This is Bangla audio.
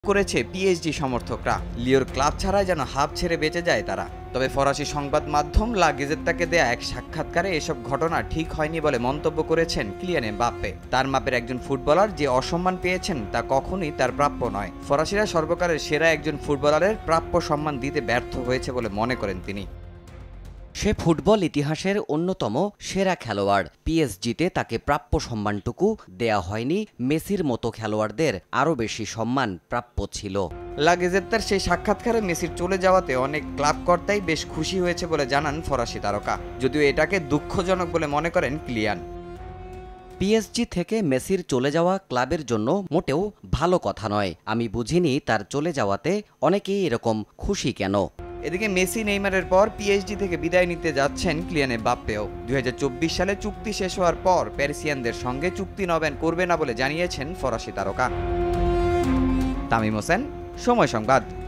করেছে পিএসজি সমর্থকরা। লিওর ক্লাব ছাড়াই যেন হাফ ছেড়ে বেঁচে যায় তারা। তবে ফরাসি সংবাদ মাধ্যম লা গেজেত্তাকে দেয়া এক সাক্ষাৎকারে এসব ঘটনা ঠিক হয়নি বলে মন্তব্য করেছেন কিলিয়ান এমবাপ্পে। তার মাপের একজন ফুটবলার যে অসম্মান পেয়েছেন তা কখনোই তার প্রাপ্য নয়। ফরাসিরা সর্বকালের সেরা একজন ফুটবলারের প্রাপ্য সম্মান দিতে ব্যর্থ হয়েছে বলে মনে করেন তিনি। সে ফুটবল ইতিহাসের অন্যতম সেরা খেলোয়াড়। পিএসজিতে তাকে প্রাপ্য সম্মানটুকু দেয়া হয়নি। মেসির মতো খেলোয়াড়দের আরও বেশি সম্মান প্রাপ্য ছিল। লা গেজেত্তার সেই সাক্ষাৎকারে মেসির চলে যাওয়াতে অনেক ক্লাব কর্তাই বেশ খুশি হয়েছে বলে জানান ফরাসি তারকা, যদিও এটাকে দুঃখজনক বলে মনে করেন কিলিয়ান। পিএসজি থেকে মেসির চলে যাওয়া ক্লাবের জন্য মোটেও ভালো কথা নয়। আমি বুঝিনি তার চলে যাওয়াতে অনেকেই এরকম খুশি কেন। এদিকে মেসি নেইমারের পর পিএসজি থেকে বিদায় নিতে যাচ্ছেন কিলিয়ান এমবাপ্পেও। 2024 সালে চুক্তি শেষ হওয়ার পর প্যারিসিয়ানদের সঙ্গে চুক্তি নবায়ন করবে না বলে জানিয়েছেন ফরাসি তারকা। তামিম হোসেন, সময় সংবাদ।